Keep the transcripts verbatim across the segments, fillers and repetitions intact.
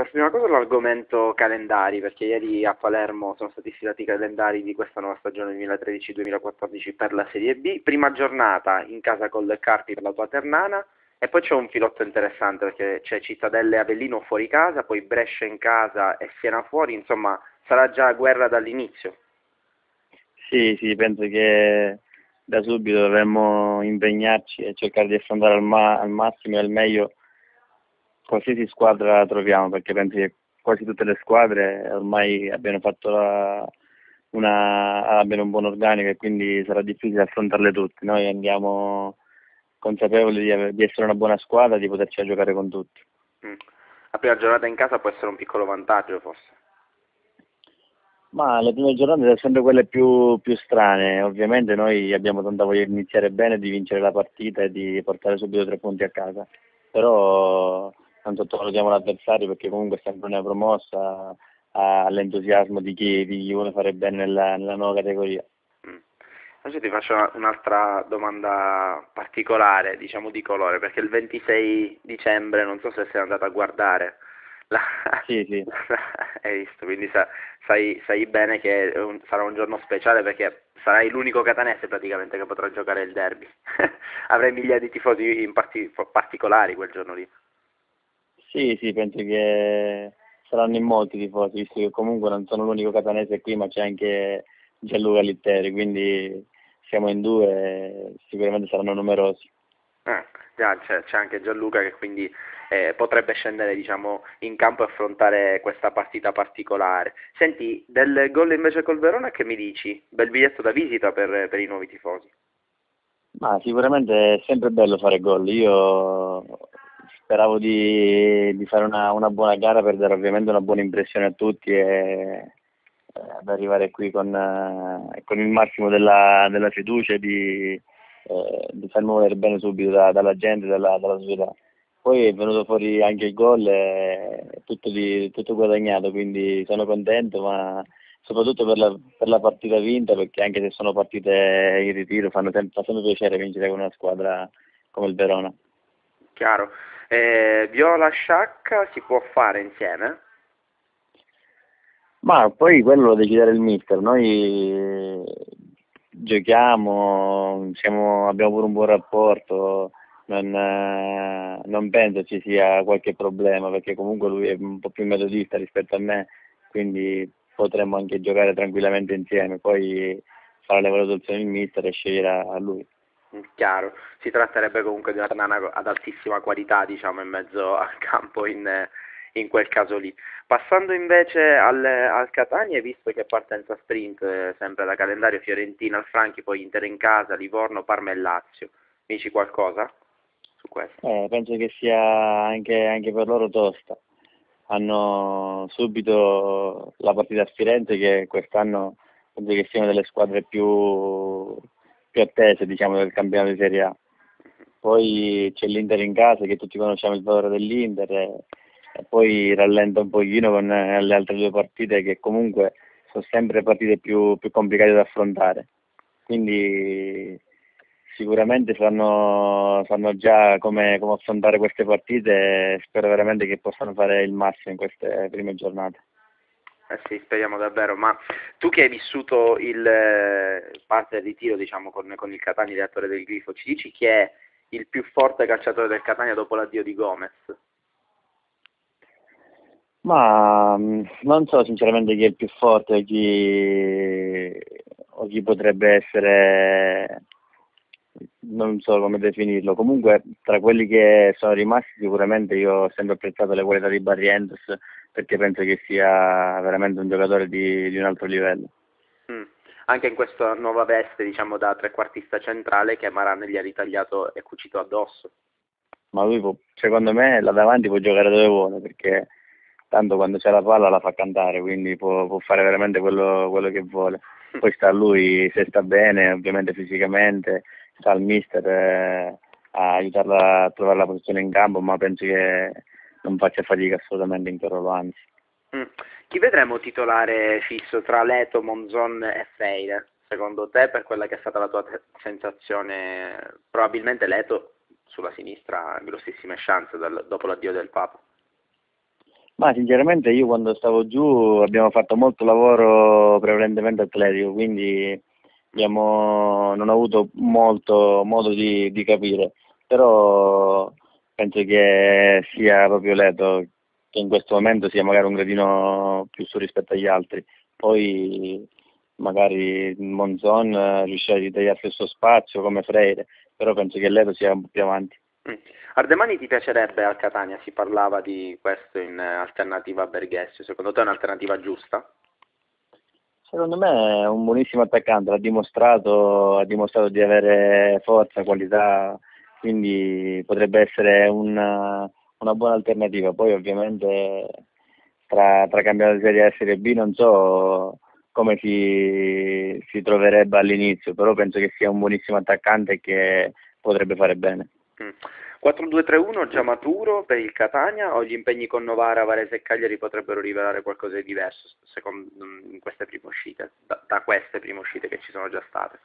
prima cosa l'argomento calendari, perché ieri a Palermo sono stati stilati i calendari di questa nuova stagione duemilatredici duemilaquattordici per la Serie B. Prima giornata in casa col Carpi per la tua Ternana, e poi c'è un filotto interessante perché c'è Cittadella e Avellino fuori casa, poi Brescia in casa e Siena fuori, insomma sarà già guerra dall'inizio. Sì, sì, penso che da subito dovremmo impegnarci e cercare di affrontare al, ma- al massimo e al meglio qualsiasi squadra troviamo, perché penso che quasi tutte le squadre ormai abbiano fatto la- una, abbiano un buon organico e quindi sarà difficile affrontarle tutte. Noi andiamo consapevoli di, ave- di essere una buona squadra, di poterci giocare con tutti. Mm. La prima giornata in casa può essere un piccolo vantaggio forse. Ma le prime giornate sono sempre quelle più, più strane, ovviamente noi abbiamo tanta voglia di iniziare bene, di vincere la partita e di portare subito tre punti a casa, però non sottovalutiamo l'avversario perché comunque è sempre una promossa ha- all'entusiasmo di chi, di chi vuole fare bene nella, nella nuova categoria. Mm. Adesso ti faccio una- un'altra domanda particolare, diciamo di colore, perché il ventisei dicembre, non so se sei andato a guardare, la... Sì, sì. hai visto, quindi sa- sai, sai bene che è un- sarà un giorno speciale perché sarai l'unico catanese praticamente che potrà giocare il derby. Avrai migliaia di tifosi in parti- particolari quel giorno lì. Sì, sì, penso che saranno in molti i tifosi, visto che comunque non sono l'unico catanese qui, ma c'è anche Gianluca Litteri, quindi siamo in due e sicuramente saranno numerosi. Eh, già, c'è, c'è anche Gianluca che quindi eh, potrebbe scendere diciamo, in campo e affrontare questa partita particolare. Senti, del gol invece col Verona che mi dici? Bel biglietto da visita per, per i nuovi tifosi. Ma sicuramente è sempre bello fare gol. Io speravo di, di fare una, una buona gara per dare ovviamente una buona impressione a tutti e eh, ad arrivare qui con, eh, con il massimo della, della fiducia e di, eh, di farmi muovere bene subito da- dalla gente e dalla, dalla società. Poi è venuto fuori anche il gol e è tutto, di, tutto guadagnato, quindi sono contento, ma soprattutto per la, per la partita vinta, perché anche se sono partite in ritiro fanno sempre, fa sempre piacere vincere con una squadra come il Verona. Chiaro. Eh, Viola Sciacca si può fare insieme? Ma poi quello lo decide il mister, noi giochiamo, siamo- abbiamo pure un buon rapporto, non, eh, non penso ci sia qualche problema perché comunque lui è un po' più metodista rispetto a me, quindi potremmo anche giocare tranquillamente insieme, poi fare le valutazioni il mister e scegliere a a lui. Mm, chiaro, si tratterebbe comunque di una banana ad altissima qualità, diciamo, in mezzo al campo in, eh, in quel caso lì. Passando invece al, al Catania, visto che partenza sprint, eh, sempre da calendario Fiorentina al Franchi, poi Inter in casa, Livorno, Parma e Lazio. Mi dici qualcosa su questo? Eh, penso che sia anche, anche per loro tosta. Hanno subito la partita a Firenze che quest'anno penso che sia una delle squadre più, più attese diciamo, del campionato di Serie A. Poi c'è l'Inter in casa che tutti conosciamo il valore dell'Inter e, e poi rallenta un pochino con eh, le altre due partite che comunque sono sempre partite più, più complicate da affrontare. Quindi sicuramente sanno, sanno già come, come affrontare queste partite e spero veramente che possano fare il massimo in queste prime giornate. Eh sì, speriamo davvero, ma tu che hai vissuto il eh, parte del ritiro, diciamo, con, con il Catania, direttore del Grifo, ci dici chi è il più forte calciatore del Catania dopo l'addio di Gomez? Ma mh, non so sinceramente chi è il più forte o chi, o chi potrebbe essere, non so come definirlo. Comunque tra quelli che sono rimasti sicuramente io ho sempre apprezzato le qualità di Barrientos perché penso che sia veramente un giocatore di, di un altro livello. Mm. Anche in questa nuova veste, diciamo, da trequartista centrale che Maran gli ha ritagliato e cucito addosso. Ma lui può- secondo me là davanti può giocare dove vuole perché tanto quando c'è la palla la fa cantare, quindi può, può fare veramente quello, quello che vuole. Poi sta a lui se sta bene, ovviamente fisicamente, sta al mister eh, a aiutarla a trovare la posizione in campo, ma penso che non faccia fatica assolutamente in quel ruolo, anzi. Mm. Chi vedremo titolare fisso tra Leto, Monzon e Freire, secondo te, per quella che è stata la tua te- sensazione? Probabilmente Leto sulla sinistra ha grossissime chance dal- dopo l'addio del Papa. Ma sinceramente io quando stavo giù abbiamo fatto molto lavoro prevalentemente atletico, quindi abbiamo, non ho avuto molto modo di, di capire, però penso che sia proprio Leto che in questo momento sia magari un gradino più su rispetto agli altri. Poi magari Monzon eh, riuscirà a ritagliarsi il suo spazio come Freire, però penso che Leto sia un po' più avanti. Mm. Ardemani ti piacerebbe al Catania? Si parlava di questo in eh, alternativa a Berghessio, secondo te è un'alternativa giusta? Secondo me è un buonissimo attaccante, l'ha dimostrato, ha dimostrato di avere forza, qualità, quindi potrebbe essere una, una buona alternativa. Poi ovviamente tra, tra campionato di Serie A e Serie B non so come si, si troverebbe all'inizio, però penso che sia un buonissimo attaccante e che potrebbe fare bene. Mm. quattro due tre uno già maturo per il Catania o gli impegni con Novara, Varese e Cagliari potrebbero rivelare qualcosa di diverso secondo, in queste prime uscite, da, da queste prime uscite che ci sono già state?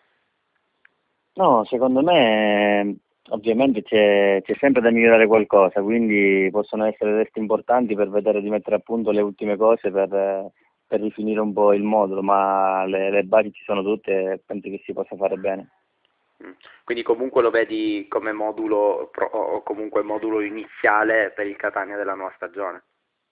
No, secondo me ovviamente c'è c'è sempre da migliorare qualcosa, quindi possono essere test importanti per vedere di mettere a punto le ultime cose per, per rifinire un po' il modulo, ma le, le basi ci sono tutte e penso che si possa fare bene. Mm. Quindi comunque lo vedi come modulo pro- o comunque modulo iniziale per il Catania della nuova stagione?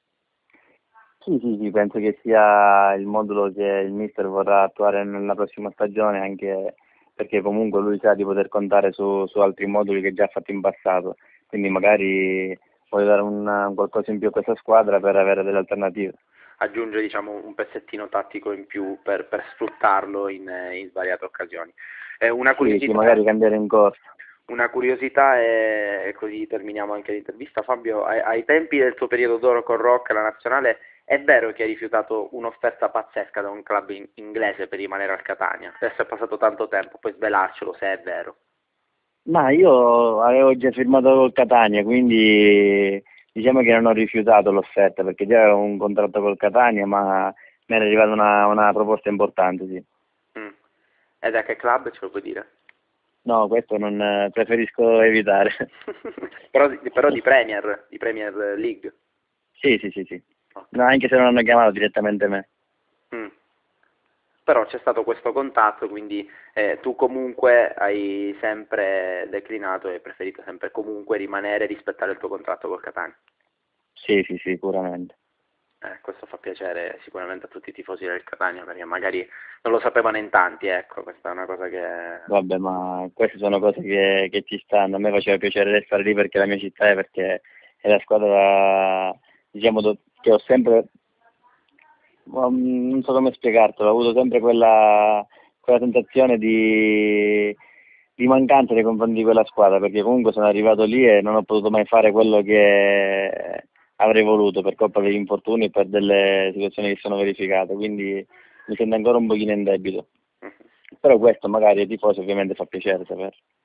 Sì, sì, sì, penso che sia il modulo che il mister vorrà attuare nella prossima stagione, anche perché comunque lui sa di poter contare su, su altri moduli che già ha fatto in passato, quindi magari vuole dare un, un qualcosa in più a questa squadra per avere delle alternative. Aggiunge diciamo un pezzettino tattico in più per, per sfruttarlo in, in svariate occasioni. Eh, una Sì, sì, curiosità, magari cambiare in corsa. una curiosità è, e così terminiamo anche l'intervista, Fabio, ai, ai tempi del tuo periodo d'oro con Rock, la nazionale, è vero che hai rifiutato un'offerta pazzesca da un club in- inglese per rimanere al Catania? Adesso è passato tanto tempo, puoi svelarcelo se è vero. Ma io avevo già firmato col Catania, quindi diciamo che non ho rifiutato l'offerta perché già avevo un contratto col Catania, ma mi era arrivata una, una proposta importante, sì. Mm. E da che club ce lo puoi dire? No, questo non eh, preferisco evitare. però, di- però di Premier, di Premier League. Sì, sì, sì, sì. Ok. No, anche se non hanno chiamato direttamente me. Mm. Però c'è stato questo contatto, quindi eh, tu comunque hai sempre declinato e hai preferito sempre comunque rimanere e rispettare il tuo contratto col Catania. Sì, sì, sicuramente. Eh, questo fa piacere sicuramente a tutti i tifosi del Catania, perché magari non lo sapevano in tanti, ecco, questa è una cosa che... Vabbè, ma queste sono cose che, che ci stanno. A me faceva piacere restare lì perché la mia città è, perché è la squadra, diciamo, do- che ho sempre, ma, mm, non so come spiegartelo, ho avuto sempre quella, quella sensazione di, di mancanza nei confronti di quella squadra, perché comunque sono arrivato lì e non ho potuto mai fare quello che avrei voluto per colpa degli infortuni e per delle situazioni che si sono verificate, quindi mi sento ancora un pochino in debito. Però questo magari ai tifosi ovviamente fa piacere sapere.